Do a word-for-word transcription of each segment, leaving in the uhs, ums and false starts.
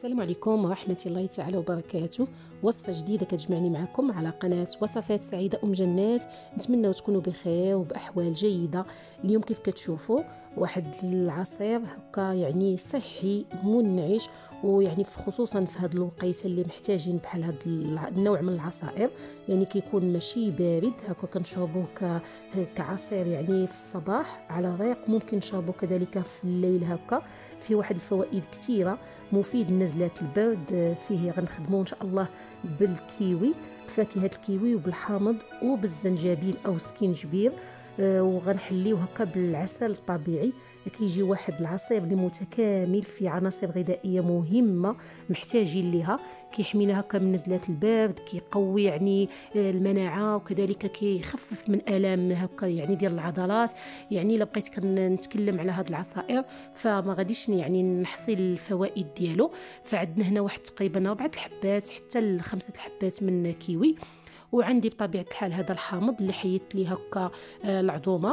السلام عليكم ورحمة الله تعالى وبركاته. وصفة جديدة كتجمعني معكم على قناة وصفات سعيدة أم جنات. نتمنى تكونوا بخير وبأحوال جيدة. اليوم كيف كتشوفوا واحد العصير هكا يعني صحي منعش، ويعني خصوصا في هذا الوقيته اللي محتاجين بحال هذا النوع من العصائر، يعني كيكون ماشي بارد هكا كنشربوه كعصير يعني في الصباح على ريق، ممكن نشربوه كذلك في الليل هكا. فيه واحد الفوائد كثيره، مفيد لنزلات البرد. فيه غنخدموه ان شاء الله بالكيوي، فاكهه الكيوي وبالحامض وبالزنجبيل او سكينجبير، وغنحليو هكا بالعسل الطبيعي. كيجي واحد العصير اللي متكامل فيه عناصر غذائيه مهمه محتاجين ليها، كيحمينا هكا من نزلات البرد، كيقوي يعني المناعه، وكذلك كيخفف من الام هكا يعني ديال العضلات. يعني الا بقيت كنتكلم على هذا العصائر فما غاديش يعني نحصي الفوائد ديالو. فعندنا هنا واحد تقريبا اربعه الحبات حتى لخمسه الحبات من كيوي، وعندي بطبيعه الحال هذا الحامض اللي حيدت ليه هكا العظومه،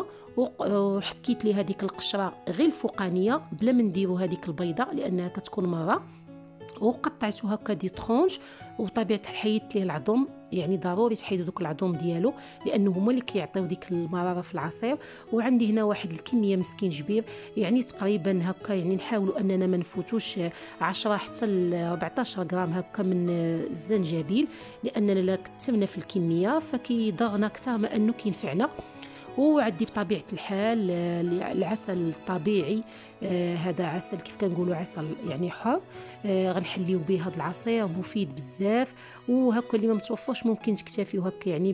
وحكيت ليه هذيك القشره غير الفوقانيه بلا ما نديروا هذيك البيضه لانها كتكون مره، وقطعته هكا دي طرونج. وبطبيعه الحال حيدت ليه العظم، يعني ضروري تحيدوا دوك العظوم ديالو لانه هما اللي كيعطيو ديك المراره في العصير. وعندي هنا واحد الكميه من سكينجبير، يعني تقريبا هكا يعني نحاولوا اننا ما نفوتوش عشرة حتى ل أربعطاش غرام هكا من الزنجبيل، لاننا لا كثرنا في الكميه فكيضرنا اكثر ما انه كينفعنا. وعندي بطبيعه الحال العسل الطبيعي، آه هذا عسل كيف كنقولوا عسل يعني حر، آه غنحليو به هذا العصير مفيد بزاف. وهكا اللي ما متوفرش ممكن تكتفيو هكا يعني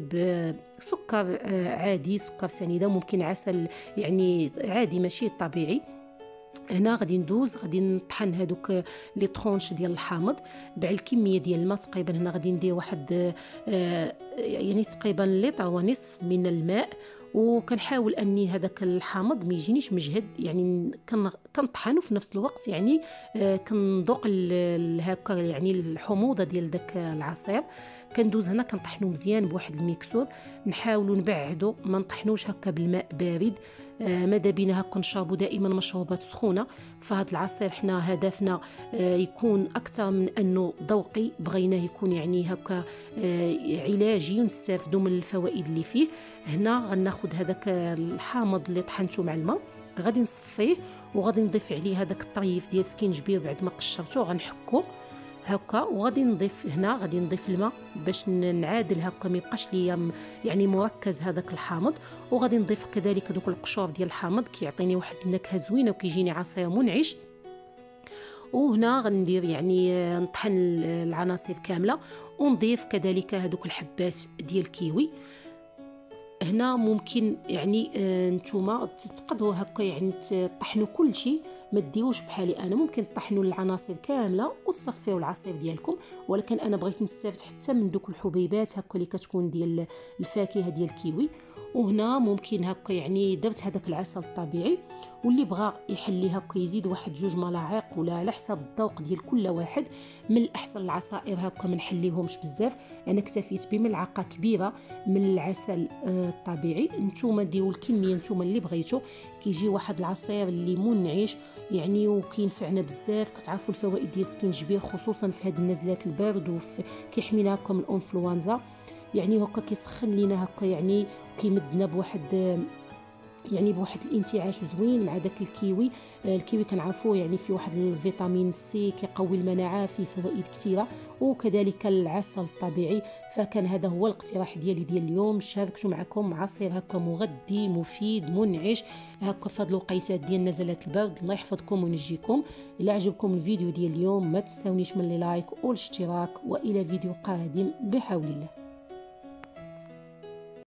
بسكر آه عادي، سكر سنيده، ممكن عسل يعني عادي ماشي طبيعي. هنا غادي ندوز غادي نطحن هذوك لي طرونش ديال الحامض مع الكميه ديال الماء. تقريبا هنا غادي ندير واحد آه يعني تقريبا لتر ونصف من الماء، وكنحاول اني هذاك الحامض ما يجينيش مجهد، يعني كنطحنه في نفس الوقت يعني آه كنذوق هكا يعني الحموضه ديال داك العصير. كندوز هنا كنطحنو مزيان بواحد الميكسور، نحاولوا نبعدو ما نطحنوش هكا بالماء بارد. آه ماذا بينا هكا نشربوا دائما مشروبات سخونه. فهاد العصير حنا هدفنا آه يكون اكثر من انه ذوقي، بغيناه يكون يعني هكا آه علاجي ونستافدوا من الفوائد اللي فيه. هنا غناخذ هذاك الحامض اللي طحنته مع الماء، غادي نصفيه وغادي نضيف عليه هذاك الطريف ديال سكينجبير بعد ما قشرته غنحكو هكا، وغادي نضيف هنا غادي نضيف الماء باش نعادل هكا ما يبقاش ليا يعني مركز هذاك الحامض. وغادي نضيف كذلك دوك القشور ديال الحامض، كيعطيني واحد النكهه زوينه وكيجيني عصير منعش. وهنا غندير يعني نطحن العناصر كامله، ونضيف كذلك هذوك الحبات ديال الكيوي. هنا ممكن يعني آه نتوما تقدروا هكا يعني تطحنوا كل شيء، ما ديروش بحالي انا، ممكن تطحنوا العناصر كامله وتصفيو العصير ديالكم، ولكن انا بغيت نستافد حتى من دوك الحبيبات هكا اللي كتكون ديال الفاكهه ديال الكيوي. وهنا ممكن هكا يعني درت هذاك العسل الطبيعي، واللي بغى يحلي هكا يزيد واحد جوج ملاعق ولا على حسب الذوق ديال كل واحد. من الاحسن العصائر هكا ما نحليهمش بزاف، انا اكتفيت بملعقه كبيره من العسل الطبيعي. نتوما ديروا الكميه نتوما اللي بغيتو، كيجي واحد العصير اللي منعش يعني وكينفعنا بزاف. كتعرفوا الفوائد ديال السكينجبير خصوصا في هاد النزلات البرد، وكيحمينا هكا من الانفلونزا، يعني هكا كيسخن لينا هكا يعني كيمدنا بواحد يعني بواحد الانتعاش زوين مع داك الكيوي. الكيوي كنعرفوه يعني فيه واحد الفيتامين سي كيقوي المناعه، فيه فوائد كثيره، وكذلك العسل الطبيعي. فكان هذا هو الاقتراح ديالي ديال اليوم، شاركته معكم عصير هكا مغذي مفيد منعش هكا في هاد الوقيتات ديال نزلات البرد. الله يحفظكم وينجيكم. الا عجبكم الفيديو ديال اليوم ما تنساونيش من اللايك والاشتراك، والى فيديو قادم بحول الله.